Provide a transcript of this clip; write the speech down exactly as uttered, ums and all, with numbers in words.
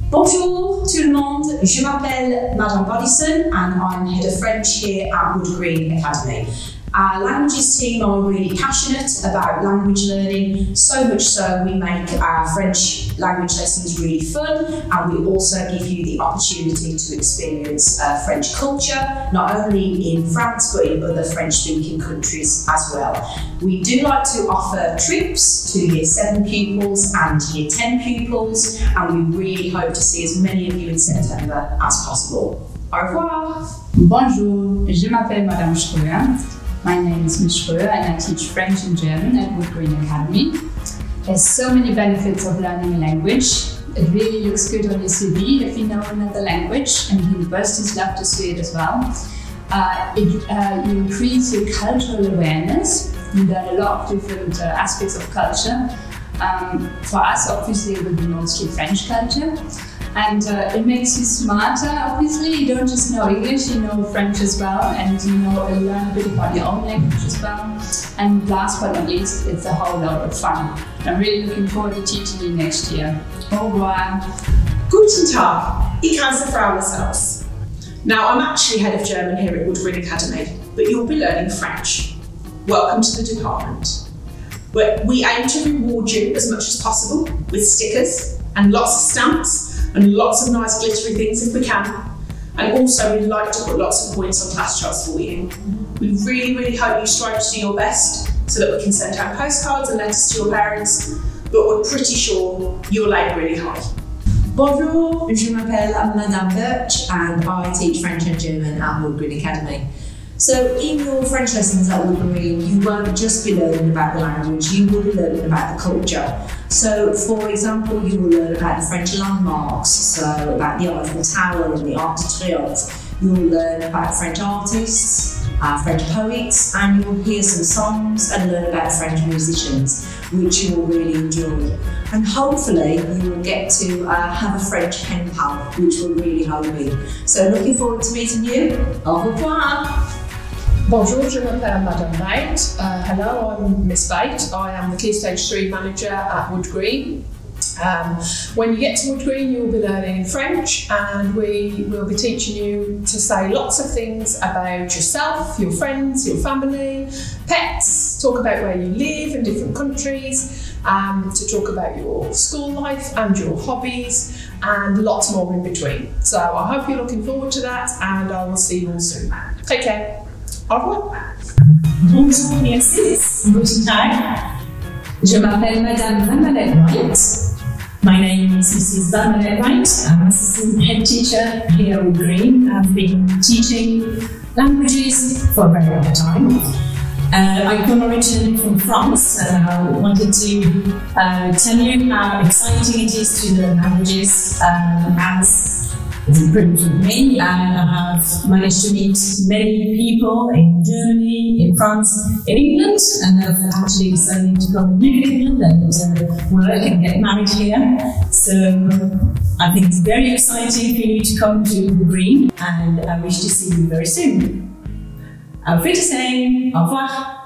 Bonjour tout le monde, je m'appelle Madame Bodison and I'm Head of French here at Wood Green Academy. Our languages team are really passionate about language learning, so much so we make our French language lessons really fun, and we also give you the opportunity to experience uh, French culture, not only in France but in other French-speaking countries as well. We do like to offer trips to Year seven pupils and Year ten pupils, and we really hope to see as many of you in September as possible. Au revoir! Bonjour, je m'appelle Madame Schröer. My name is Miz Schröer and I teach French and German at Wood Green Academy. There's so many benefits of learning a language. It really looks good on your C V if you know another language, and universities love to see it as well. Uh, it, uh, you increase your cultural awareness. You learn a lot of different uh, aspects of culture. Um, for us, obviously, it will be mostly French culture. And uh, it makes you smarter, obviously. You don't just know English, you know French as well, and you know, you learn a bit about your own language as well. And last but not least, it's a whole lot of fun. I'm really looking forward to teaching you next year. Au revoir. Guten Tag, ich heiße Frau Lascelles. Now, I'm actually Head of German here at Wood Green Academy, but you'll be learning French. Welcome to the department, where we aim to reward you as much as possible with stickers and lots of stamps and lots of nice glittery things if we can. And also we'd like to put lots of points on class charts for you. We really, really hope you strive to do your best so that we can send out postcards and letters to your parents, but we're pretty sure you'll aim really high. Bonjour, je m'appelle Madame Birch and I teach French and German at Wood Green Academy. So in your French lessons at Wood Green, you won't just be learning about the language, you will be learning about the culture. So for example, you will learn about the French landmarks, so about the Eiffel Tower and the Arc de Triomphe. You'll learn about French artists, uh, French poets, and you'll hear some songs and learn about French musicians, which you will really enjoy. And hopefully you will get to uh, have a French pen pal, which will really help you. So looking forward to meeting you. Au revoir! Bonjour, je m'appelle Madame White. Uh, hello, I'm Miss White. I am the Key Stage three manager at Wood Green. Um, when you get to Wood Green, you will be learning French, and we will be teaching you to say lots of things about yourself, your friends, your family, pets, talk about where you live in different countries, um, to talk about your school life and your hobbies, and lots more in between. So I hope you're looking forward to that, and I will see you all soon. Take care. Au revoir. Bonjour, merci. Guten Tag. Je m'appelle Madame Bernadette White. My name is Missus Bernadette White. I'm assistant head teacher here at Wood Green. I've been teaching languages for a very long time. Uh, I come originally from France, and I wanted to uh, tell you how exciting it is to learn languages um, as it's a privilege with me, and I have managed to meet many people in Germany, in France, in England, and I've actually decided to come and live in England and uh, work and get married here. So I think it's very exciting for you to come to the Green, and I wish to see you very soon. Auf Wiedersehen, au revoir.